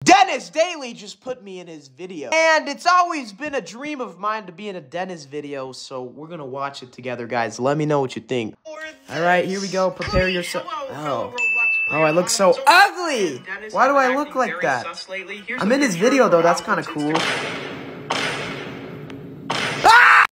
Dennis Daily just put me in his video. And it's always been a dream of mine to be in a Dennis video, so we're gonna watch it together, guys. Let me know what you think. Alright, here we go. Prepare yourself. Oh, I look so ugly! Why do I look like that? I'm in his video, though. That's kind of cool.